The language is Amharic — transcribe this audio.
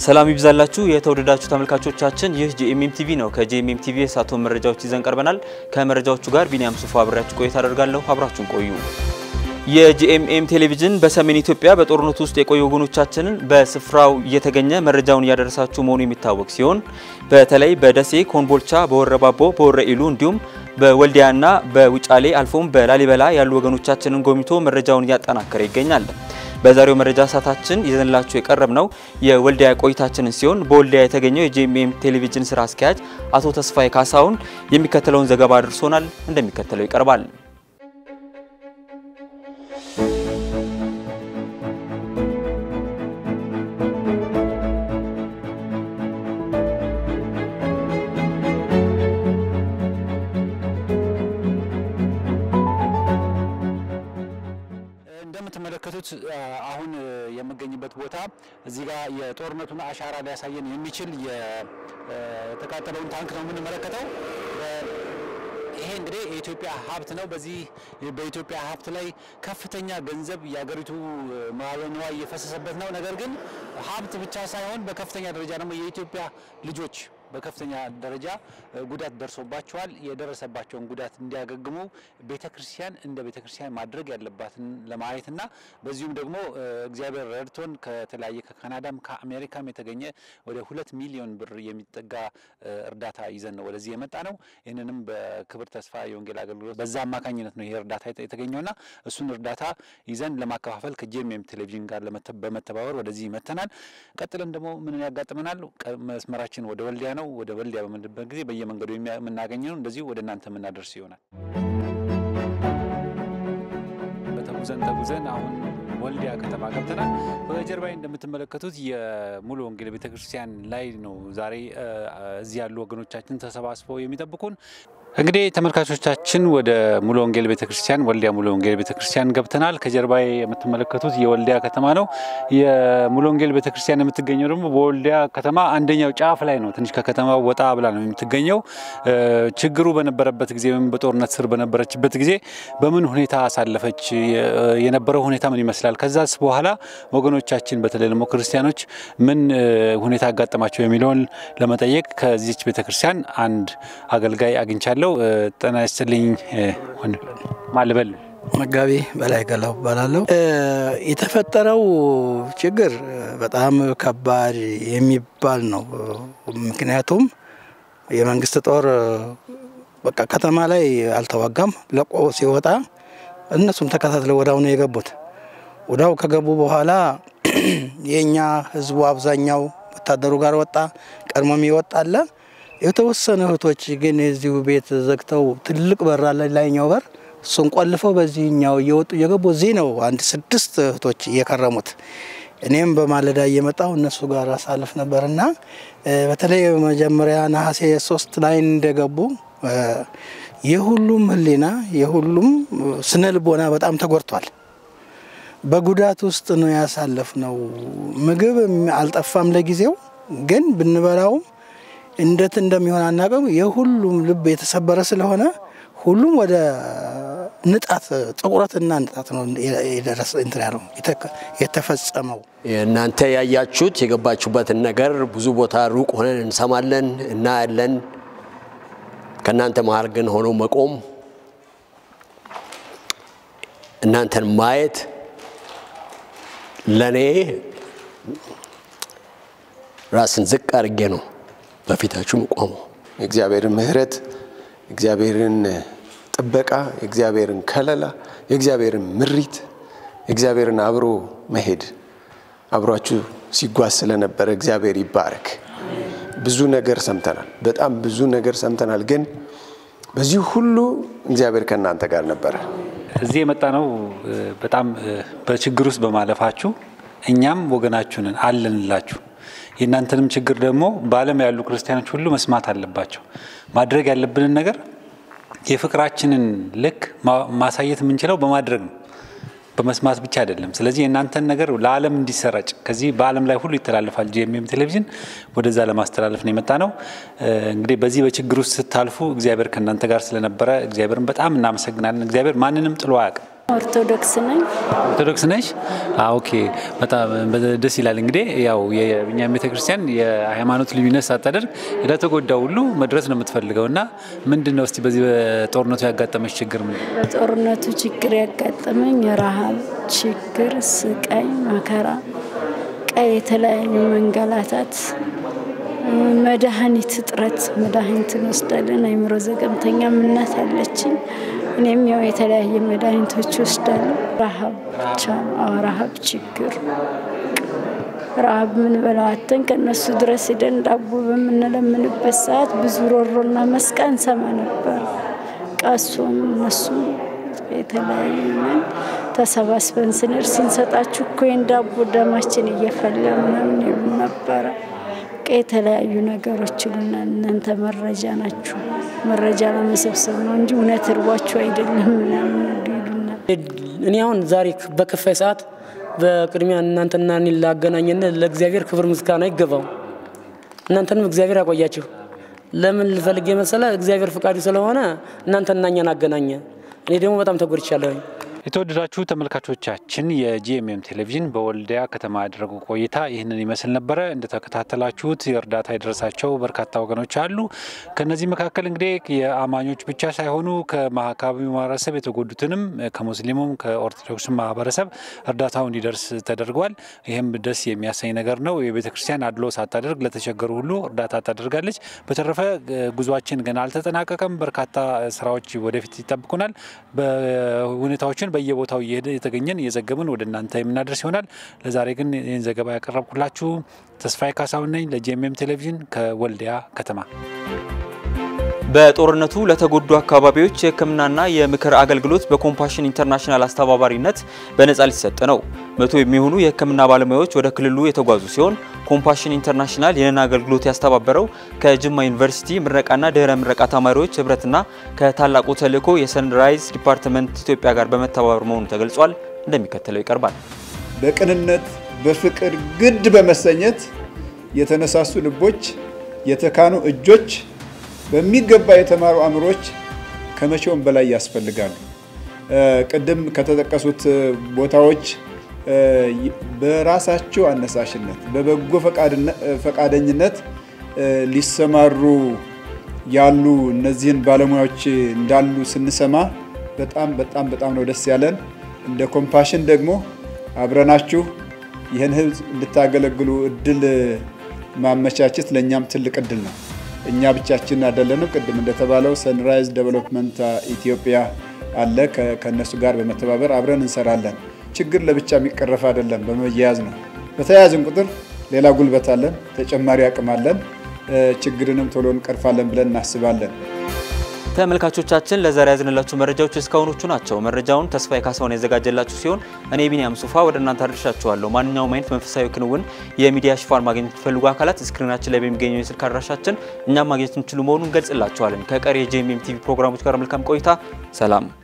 ሰላም ይብዛላችሁ የተወደዳችሁ ተመልካቾቻችን ይህ ጂ.ኤም.ኤም TV ነው ከጂ.ኤም.ኤም TV ሳቶ መረጃዎች ይዘን ቀርበናል ከመረጃዎቹ ጋር ቢኒያም ሱፋ አብራችሁ ቆይታ አደርጋለሁ አብራችሁን ቆዩ የጂ.ኤም.ኤም ቴሌቪዥን በሰሜን ኢትዮጵያ በጦርነት ውስጥ የቆዩ ወገኖቻችንን በስፍራው እየተገኘ መረጃውን ያደረሳችሁ መሆኑ የሚታወቅ ሲሆን በተለይ በደሴ ኮንቦልቻ በወረባቦ በወረኢሉ እንዲሁም በወልዲያና በውጫሌ አልፎም በላሊበላ ያሉ ወገኖቻችንን ጎብኝቶ መረጃውን ያጠናከረ ይገኛል በዛሬው መረጃ ሰዓታችን ይዘንላችሁ የቀረብነው የወልዲያ ቆይታችንን ሲሆን በወልዲያ የተገኘው የጂ.ኤም.ኤም ቴሌቪዥን ስራ አስኪያጅ አቶ ተስፋዬ ካሳውን የሚከተለውን ዘገባ አድርሶናል እንደሚከተለው ይቀርባል አሁን የምገኝበት ቦታ እዚህ ጋር የጦርነቱን አሻራ ሊያሳየን የሚችል የተቃጠለውን ታንክ ነው የምንመለከተው ይሄ እንግዲህ የኢትዮጵያ ሀብት ነው በዚህ በኢትዮጵያ ሀብት ላይ ከፍተኛ ገንዘብ ያገሪቱ ማለኗ እየፈሰሰበት ነው ነገር ግን ሀብት ብቻ ሳይሆን በከፍተኛ ደረጃ ደግሞ የኢትዮጵያ ልጆች በከፍተኛ ደረጃ ጉዳት ደርሶባቸዋል የደረሰባቸውን ጉዳት እንዲያገግሙ ቤተክርስቲያን እንደ ቤተክርስቲያን ማድረግ ያለባትን ለማየትና በዚሁም ደግሞ እግዚአብሔር ረድቶን ከተለያየ ከካናዳም ከአሜሪካም የተገኘ ወደ 2 ሚሊዮን ብር የሚጠጋ እርዳታ ይዘን ነው ወደዚህ የመጣ ነው ይሄንንም በክብር ተስፋ የወንጌል አገልግሎት በዛ አማካኝነት ነው ይሄ እርዳታ የተገኘውና እሱን እርዳታ ይዘን ለማከፋፈል ከጂ.ኤም.ኤም ቴሌቪዥን ጋር በመተባበር ወደዚህ መተናል ቀጥለን ደግሞ ምን ያጋጥመናል መስመራችን ወደ ወልዲያ ነው ወደ ወልዲያ በመንደበት ጊዜ በየመንገዱ የምናገኘው እንደዚህ ወደ እናንተ ምናደርስ ይሆናል በተጉዘን አሁን ወልዲያ ከተማ ገብተናል በጀርባዬ እንደምትመለከቱት የሙሉ ወንጌል ቤተክርስቲያን ላይ ነው ዛሬ እዚህ ያሉ ወገኖቻችን ተሰባስበው የሚጠብቁን እንግዲህ ተመልካቾቻችን ወደ ሙሉ ወንጌል ቤተክርስቲያን ወልዲያ ሙሉ ወንጌል ቤተክርስቲያን ገብተናል ከጀርባዬ የምትመለከቱት የወልዲያ ከተማ ነው የሙሉ ወንጌል ቤተክርስቲያን የምትገኘው ደግሞ በወልዲያ ከተማ አንደኛው ጫፍ ላይ ነው ትንሽ ከከተማው ወጣ ብላ ነው የምትገኘው ችግሩ በነበረበት ጊዜ ወይም በጦርነት ስር በነበረችበት ጊዜ በምን ሁኔታ አሳለፈች የነበረው ሁኔታ ምን ይመስላል ከዛስ በኋላ ወገኖቻችን በተለይ ደግሞ ክርስቲያኖች ምን ሁኔታ አጋጠማቸው የሚለውን ለመጠየቅ ከዚህች ቤተክርስቲያን አንድ አገልጋይ አግኝቻለሁ ጤና ይስጥልኝ ማልበል መጋቢ በላይ ገላው ባላለው የተፈጠረው ችግር በጣም ከባድ የሚባል ነው ምክንያቱም የመንግስት ጦር በቃ ከተማ ላይ አልተዋጋም ለቆ ሲወጣ እነሱም ተከታትለው ወዳው ነው የገቡት ወዳው ከገቡ በኋላ የኛ ህዝቡ አብዛኛው ወታደሩ ጋር ወጣ ቀድሞም ይወጣለ የተወሰነ እህቶች ግን እዚሁ ቤት ዘግተው ትልቅ በር አለ ላይኛው በር እሱን ቆልፈው በዚህኛው እየወጡ የገቡ እዚህ ነው አንድ 6 እህቶች እየከረሙት እኔም በማለዳ እየመጣው እነሱ ጋር አሳልፍ ነበርና በተለይ መጀመሪያ ነሐሴ 3 ላይ እንደገቡ የሁሉም ህሊና የሁሉም ስነልቦና በጣም ተጎርቷል በጉዳት ውስጥ ነው ያሳለፍነው ምግብ አልጠፋም ለጊዜው ግን ብንበላው እንዴት እንደሚሆን አናቀም የሁሉም ልብ የተሰበረ ስለሆነ ሁሉም ወደ ንጣት ጥቁረትና ንጣት ነው የደረሰ እንትራው የተፈጸመው እናንተ ያያችሁት የገባችሁበት ነገር ብዙ ቦታ ሩቅ ሆነን እንሰማለን እና ያለን ከናንተ መሃል ግን ሆኖ መቆም እናንተን ማየት ለኔ ራስን ዝቅ አድርጌ ነው በፊታችሁ ቆሞ እግዚአብሔርን ምህረት እግዚአብሔርን ጥበቃ እግዚአብሔርን ከለላ እግዚአብሔርን ምሪት እግዚአብሔርን አብሮ መሄድ አብሯችሁ ሲጓዝ ስለነበረ እግዚአብሔር ይባረክ ብዙ ነገር ሰምተናል በጣም ብዙ ነገር ሰምተናል ግን በዚህ ሁሉ እግዚአብሔር ከናንተ ጋር ነበር እዚህ የመጣነው በጣም በችግር ውስጥ በማለፋችሁ እኛም ወገናችሁን አለንላችሁ የናንተንም ችግር ደግሞ ባለም ያሉ ክርስቲያኖች ሁሉ መስማት አለባቸው ማድረግ ያለብንን ነገር የፍቅራችንን ልክ ማሳየት የምንችለው በማድረግ ነው በመስማት ብቻ አይደለም ስለዚህ የናንተን ነገር ለዓለም እንዲሰራጭ ከዚህ በዓለም ላይ ሁሉ ይተላለፋል ጂ.ኤም.ኤም ቴሌቪዥን ወደዛ ለማስተላለፍ ነው የመጣነው እንግዲህ በዚህ በችግር ውስጥ ስታልፉ እግዚአብሔር ከናንተ ጋር ስለነበረ እግዚአብሔርን በጣም እናመሰግናለን እግዚአብሔር ማንንም ጥሎ አያውቅም ኦርቶዶክስ ነኝ። ኦርቶዶክስ ነሽ? ኦኬ በጣም ደስ ይላል። እንግዲህ ያው የኛ ቤተክርስቲያን የሃይማኖት ልዩነት ሳታደርግ ለተጎዳው ሁሉ መድረስ ነው የምትፈልገውና ምንድነው እስቲ በዚህ በጦርነቱ ያጋጠመሽ ችግር ምንድነው? በጦርነቱ ችግር ያጋጠመኝ ረሃብ ችግር ስቃይ መከራ የተለያዩ መንገላታት መድኃኒት እጥረት መድኃኒት ወስዳለን አይምሮ ዘገምተኛ ምናት አለችኝ እኔም ያው የተለያየ መድኃኒቶች ወስዳለሁ ረሃብ ብቻ ረሃብ ችግር ረሃብ ምን በላዋተን ከነሱ ድረስ ሄደን ዳቦ በምንለምንበት ሰዓት ብዙ ሮሮና መስቃን ሰማ ነበር ቃሶም እነሱ የተለያዩ ተሰባስበን ስንሰጣችሁ እኮ እንዳቦ ደማችን እየፈላ ምናምን ነበር የተለያዩ ነገሮች ሁሉና እናንተ መረጃ ናችሁ መረጃ ለመሰብሰብ ነው እንጂ እውነት እርባችሁ አይደለም ምናምን ይሉና እኔ አሁን ዛሬ በከፋይ ሰዓት በቅድሚያ እናንተና እኔ ላገናኘን ለእግዚአብሔር ክብር ምስጋና ይገባው እናንተንም እግዚአብሔር ያቆያችሁ ለምን ልፈልግ የመሰለ እግዚአብሔር ፍቃዱ ስለሆነ እናንተና እኛን አገናኘ እኔ ደግሞ በጣም ተጎድቻለሁ የተወደዳችሁ ተመልካቾቻችን የጂ.ኤም.ኤም ቴሌቪዥን በወልዲያ ከተማ ያደረገው ቆይታ ይህንን ይመስል ነበር እንደተከታተላችሁት የእርዳታ ይደረሳቸው በርካታ ወገኖች አሉ ከነዚህ መካከል እንግዲህ የአማኞች ብቻ ሳይሆኑ ከማህካቢው ማህበረሰብ የተጎዱትንም ከሙስሊሙም ከኦርቶዶክስ ማህበረሰብ እርዳታው እንዲደርስ ተደርጓል ይሄም ደስ የሚያሰኝ ነገር ነው የቤተክርስቲያን አድሎ ሳታደርግ ለተቸገሩ ሁሉ እርዳታ ታደርጋለች በተረፈ ጉዟችን ገና አልተጠናቀቀም በርካታ ስራዎች ወደፊት ይጠብቁናል በሁኔታዎችን በየቦታው የተገኘን የዘገበን ወደ እናንተ የምናደርስ ይሆናል ለዛሬ ግን ይህን ዘገባ ያቀርብኩላችሁ ተስፋዬ ካሳው ነኝ ለጂ.ኤም.ኤም ቴሌቪዥን ከወልዲያ ከተማ በጦርነቱ ለተጎዱ አካባቢዎች የህክምናና የምክር አገልግሎት በኮምፓሽን ኢንተርናሽናል አስተባባሪነት በነጻ ሊሰጥ ነው 100 የሚሆኑ የህክምና ባለሙያዎች ወደ ክልሉ የተጓዙ ሲሆን ኮምፓሽን ኢንተርናሽናል የነና አገልግሎት ያስተባበረው ከጅማ ዩኒቨርሲቲ ምረቃና ድህረ ምረቃ ተማሪዎች ህብረትና ከታላቁ ተልእኮ የሰንራይዝ ዲፓርትመንት ኢትዮጵያ ጋር በመተባበር መሆኑ ተገልጿል እንደሚከተለው ይቀርባል በቅንነት በፍቅር ግድ በመሰኘት የተነሳሱ ልቦች የተካኑ እጆች በሚገባ የተማሩ አምሮች ከመቼውም በላይ ያስፈልጋሉ ቀደም ከተጠቀሱት ቦታዎች በራሳቸው አነሳሽነት በበጎ ፈቃደኝነት ሊሰማሩ ያሉ እነዚህን ባለሙያዎች እንዳሉ ስንሰማ በጣም ነው ደስ ያለን እንደ ኮምፓሽን ደግሞ አብረናችሁ ይሄን ህዝብ እንድታገለግሉ እድል ማመቻቸት ለኛም ትልቅ እድል ነው እኛ ብቻችን አይደለንም ቀደም እንደተባለው ሰንራይዝ ዴቨሎፕመንት ኢትዮጵያ አለ ከነሱ ጋር በመተባበር አብረን እንሰራለን ችግር ለብቻ የሚቀረፍ አይደለም በመያያዝ ነው በተያያዝን ቁጥር ሌላ ጉልበት አለን ተጨማሪ አቅም አለን ችግርንም ቶሎ እንቀርፋለን ብለን እናስባለን ተመልካቾቻችን ለዛሬ ያዝንላችሁ መረጃዎች እስካሁኖቹ ናቸው መረጃውን ተስፋዬ ካሳውን ያዘጋጀላችሁ ሲሆን እኔ ቢኒያም ሱፋ ወደ እናንተ አድርሻችኋለሁ ማንኛውም አይነት መንፈሳዊ ክንውን የሚዲያ ሽፋን ማግኘት ፈልጉ አካላት ስክሪናችን ላይ በሚገኘው የስልክ አድራሻችን እኛም ማግኘት እንችሉ መሆኑን ገልጽላችኋለን ከቀሪ የጂ.ኤም.ኤም ቲቪ ፕሮግራሞች ጋር መልካም ቆይታ ሰላም